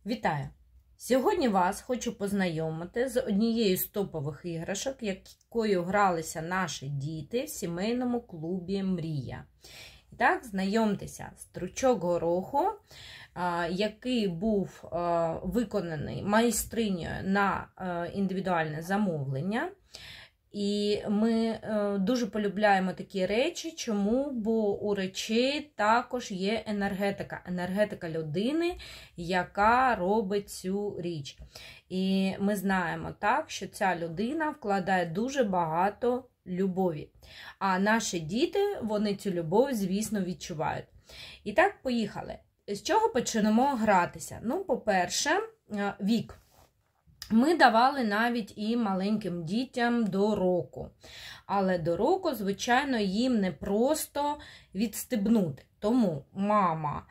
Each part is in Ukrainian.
Вітаю! Сьогодні вас хочу познайомити з однією з топових іграшок, якою гралися наші діти в сімейному клубі «Мрія». І так, знайомтеся, стручок гороху, який був виконаний майстринею на індивідуальне замовлення. І ми дуже полюбляємо такі речі. Чому? Бо у речей також є енергетика людини, яка робить цю річ. І ми знаємо так, що ця людина вкладає дуже багато любові. А наші діти, вони цю любов, звісно, відчувають. І так, поїхали. З чого почнемо гратися? Ну, по-перше, вік. Ми давали навіть і маленьким дітям до року. Але до року, звичайно, їм не просто відстебнути. Тому мама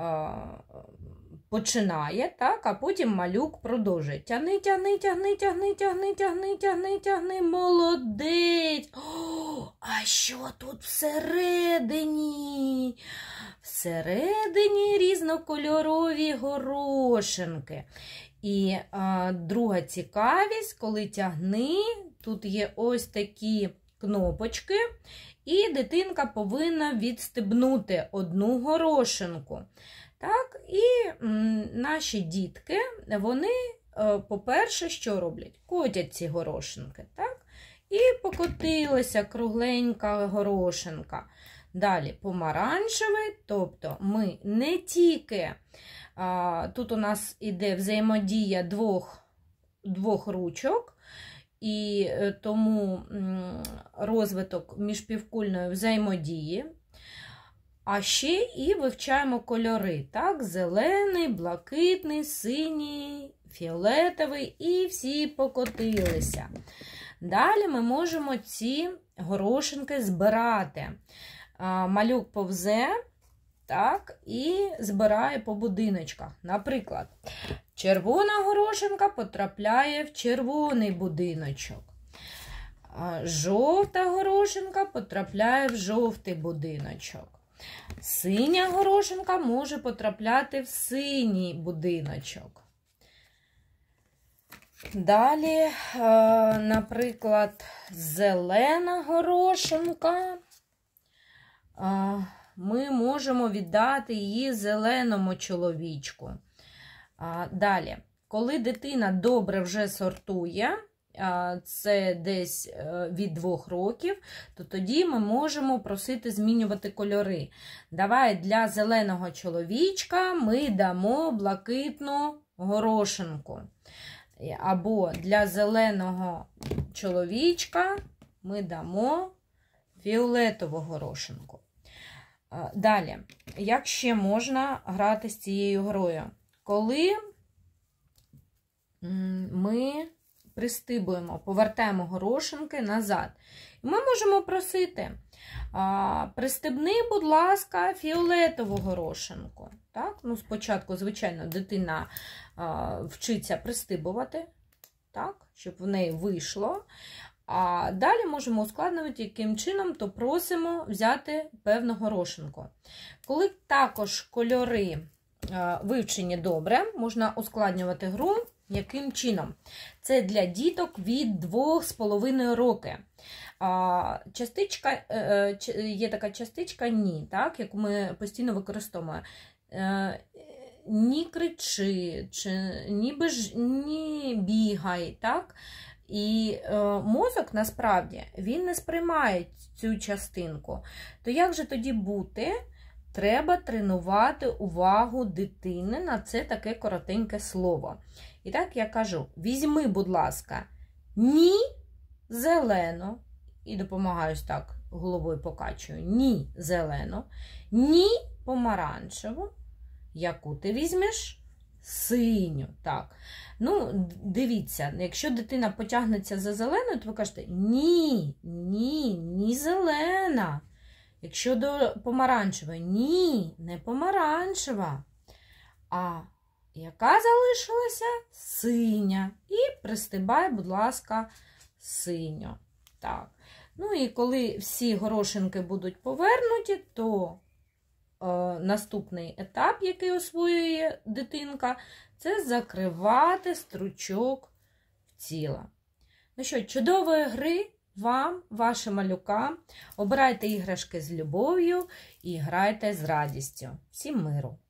починає, так, а потім малюк продовжує. Тягни, тягни, тягни, тягни, тягни, тягни, тягни, тягни, молодець! О, а що тут всередині? Всередині різнокольорові горошинки. І друга цікавість, коли тягни, тут є ось такі кнопочки, і дитинка повинна відстебнути одну горошинку. Так, і наші дітки, вони, по-перше, що роблять? Котять ці горошинки, так? І покотилася кругленька горошинка. Далі помаранчевий, тобто ми не тільки, тут у нас іде взаємодія двох ручок, і тому розвиток міжпівкульної взаємодії, а ще і вивчаємо кольори, так? Зелений, блакитний, синій, фіолетовий, і всі покотилися. Далі ми можемо ці горошинки збирати. Малюк повзе, так, і збирає по будиночках. Наприклад, червона горошинка потрапляє в червоний будиночок. Жовта горошинка потрапляє в жовтий будиночок. Синя горошинка може потрапляти в синій будиночок. Далі, наприклад, зелена горошинка. Ми можемо віддати її зеленому чоловічку. Далі, коли дитина добре вже сортує, це десь від 2 років, то тоді ми можемо просити змінювати кольори. Давай для зеленого чоловічка ми дамо блакитну горошинку. Або для зеленого чоловічка ми дамо фіолетову горошинку. Далі, як ще можна грати з цією грою? Коли ми пристибуємо, повертаємо горошинки назад. І ми можемо просити, пристебни, будь ласка, фіолетову горошинку. Так? Ну, спочатку, звичайно, дитина вчиться пристибувати, так? Щоб в неї вийшло. А далі можемо ускладнювати, яким чином, то просимо взяти певну горошинку. Коли також кольори вивчені добре, можна ускладнювати гру, яким чином? Це для діток від 2,5 роки. Є така частичка «ні», так, яку ми постійно використовуємо. Ні кричи, ні бігай, так? І мозок, насправді, він не сприймає цю частинку. То як же тоді бути? Треба тренувати увагу дитини на це таке коротеньке слово. І так я кажу, візьми, будь ласка, ні зелено, і допомагаюсь так, головою покачую, ні зелено, ні помаранчеву, яку ти візьмеш? Синю, так. Ну, дивіться, якщо дитина потягнеться за зеленою, то ви кажете ні зелена. Якщо до помаранчевої, ні, не помаранчева. А яка залишилася? Синя. І пристибай, будь ласка, синю. Так. Ну і коли всі горошинки будуть повернуті, то наступний етап, який освоює дитинка, це закривати стручок в тіло. Ну що, чудової гри вам, вашим малюкам. Обирайте іграшки з любов'ю і грайте з радістю. Всім миру!